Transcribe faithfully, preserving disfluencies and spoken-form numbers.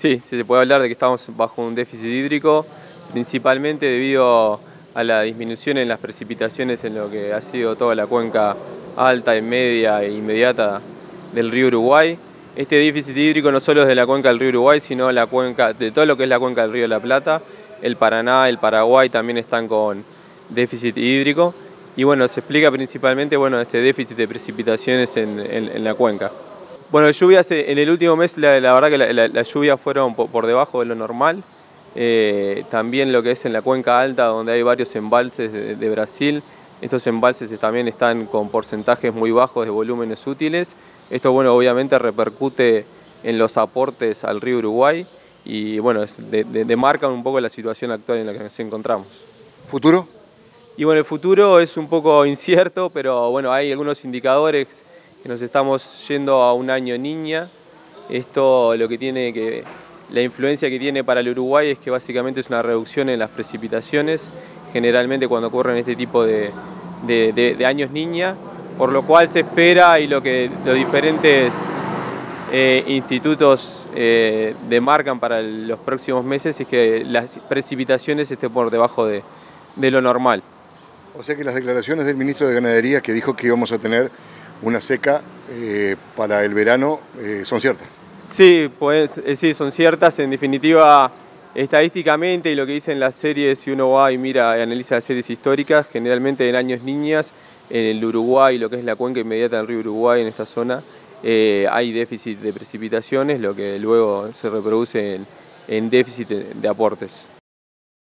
Sí, se puede hablar de que estamos bajo un déficit hídrico, principalmente debido a la disminución en las precipitaciones en lo que ha sido toda la cuenca alta, media e inmediata del río Uruguay. Este déficit hídrico no solo es de la cuenca del río Uruguay, sino la cuenca, de todo lo que es la cuenca del río de la Plata. El Paraná, el Paraguay también están con déficit hídrico. Y bueno, se explica principalmente bueno, este déficit de precipitaciones en, en, en la cuenca. Bueno, lluvias en el último mes, la, la verdad que las la, la lluvias fueron por, por debajo de lo normal. Eh, también lo que es en la cuenca alta, donde hay varios embalses de, de Brasil. Estos embalses también están con porcentajes muy bajos de volúmenes útiles. Esto, bueno, obviamente repercute en los aportes al río Uruguay y, bueno, de, de, demarcan un poco la situación actual en la que nos encontramos. ¿Futuro? Y bueno, el futuro es un poco incierto, pero bueno, hay algunos indicadores que nos estamos yendo a un año niña. Esto lo que tiene que, la influencia que tiene para el Uruguay es que básicamente es una reducción en las precipitaciones, generalmente cuando ocurren este tipo de, de, de, de años niña, por lo cual se espera y lo que los diferentes eh, institutos eh, demarcan para los próximos meses es que las precipitaciones estén por debajo de, de lo normal. O sea que las declaraciones del ministro de Ganadería, que dijo que íbamos a tener una seca eh, para el verano, eh, ¿son ciertas? Sí, pues, eh, sí, son ciertas. En definitiva, estadísticamente y lo que dicen las series, si uno va y mira y analiza las series históricas, generalmente en años niñas, en el Uruguay, lo que es la cuenca inmediata del río Uruguay, en esta zona, eh, hay déficit de precipitaciones, lo que luego se reproduce en, en déficit de, de aportes.